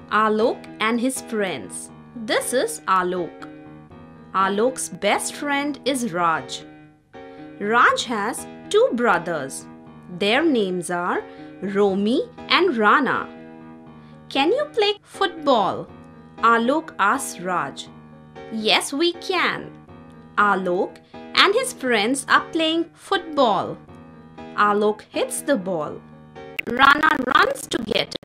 Alok and his friends. This is Alok. Alok's best friend is Raj. Raj has two brothers. Their names are Romi and Rana. Can you play football? Alok asks Raj. Yes, we can. Alok and his friends are playing football. Alok hits the ball. Rana runs to get